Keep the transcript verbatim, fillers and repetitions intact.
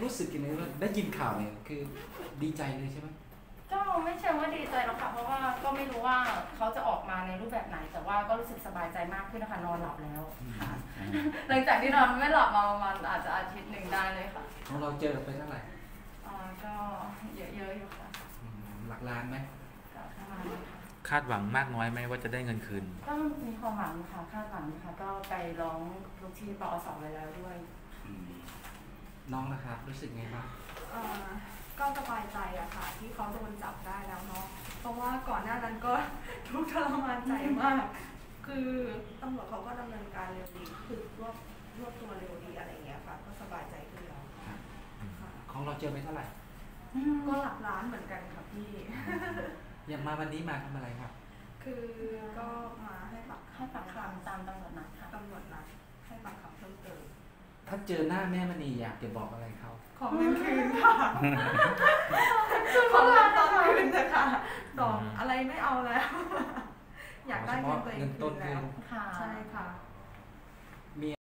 รู้สึกยังไงว่าได้ยินข่าวเนี่ยคือดีใจเลยใช่ไหมก็ไม่เชิงว่าดีใจหรอกค่ะเพราะว่าก็ไม่รู้ว่าเขาจะออกมาในรูปแบบไหนแต่ว่าก็รู้สึกสบายใจมากขึ้นนะคะนอนหลับแล้วค่ะหลังจากที่นอนไม่หลับมาประมาณอาจจะอาทิตย์หนึ่งได้เลยค่ะของเราเจอไปเท่าไหร่อ่าก็เยอะๆอยู่ค่ะหลักล้านไหมประมาณนี้ค่ะคาดหวังมากน้อยไหมว่าจะได้เงินคืนก็มีความหวังค่ะคาดหวังค่ะก็ไปร้องทุกที่ปอสไว้แล้วด้วยน้องนะครับรู้สึกไงบ้างก็สบายใจอะค่ะที่เขาโดนจับได้แล้วเนาะเพราะว่าก่อนหน้านั้นก็ทุกข์ทรมานใจมากคือตำรวจเขาก็ดำเนินการเร็วดีคือรวบรวบตัวเร็วดีอะไรอย่างเงี้ยค่ะก็สบายใจขึ้นแล้วของเราเจอไปเท่าไหร่ก็หลักล้านเหมือนกันค่ะพี่อย่างมาวันนี้มาทำอะไรครับคือก็มาให้ปักให้ปักคำตามตำรวจนัดค่ะตำรวจนัดให้ปักคำเพิ่มเติมถ้าเจอหน้าแม่มณีอยากจะบอกอะไรเขาขอเงินคืนค่ะขอเงินตอนคืนเลยค่ะดอกอะไรไม่เอาแล้วอยากได้เงินตัวเองคืนแล้วใช่ค่ะ